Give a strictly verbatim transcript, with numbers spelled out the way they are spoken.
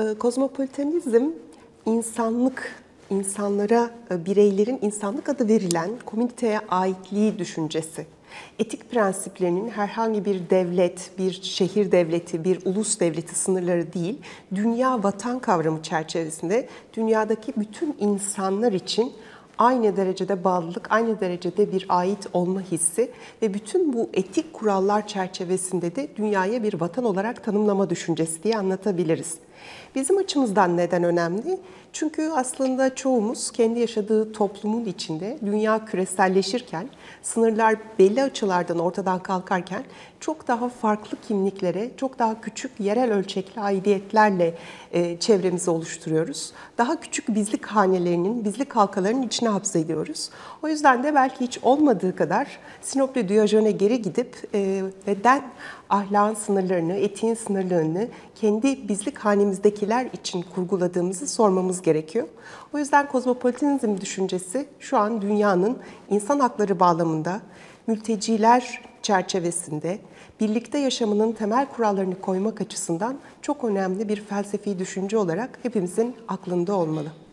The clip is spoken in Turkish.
E, Kozmopolitanizm, insanlık, insanlara, e, bireylerin insanlık adı verilen komüniteye aitliği düşüncesi. Etik prensiplerinin herhangi bir devlet, bir şehir devleti, bir ulus devleti sınırları değil, dünya vatan kavramı çerçevesinde dünyadaki bütün insanlar için aynı derecede bağlılık, aynı derecede bir ait olma hissi ve bütün bu etik kurallar çerçevesinde de dünyaya bir vatan olarak tanımlama düşüncesi diye anlatabiliriz. Bizim açımızdan neden önemli? Çünkü aslında çoğumuz kendi yaşadığı toplumun içinde dünya küreselleşirken, sınırlar belli açılardan ortadan kalkarken çok daha farklı kimliklere, çok daha küçük yerel ölçekli aidiyetlerle e, çevremizi oluşturuyoruz. Daha küçük bizlik hanelerinin, bizlik halkalarının içine hapsediyoruz. O yüzden de belki hiç olmadığı kadar Sinop ve Diyojen'e geri gidip e, beden ahlakın sınırlarını, etiğin sınırlarını kendi bizlik hanemizdekiler için kurguladığımızı sormamız gerekiyor. O yüzden kozmopolitanizm düşüncesi şu an dünyanın insan hakları bağlamında, mülteciler çerçevesinde, birlikte yaşamının temel kurallarını koymak açısından çok önemli bir felsefi düşünce olarak hepimizin aklında olmalı.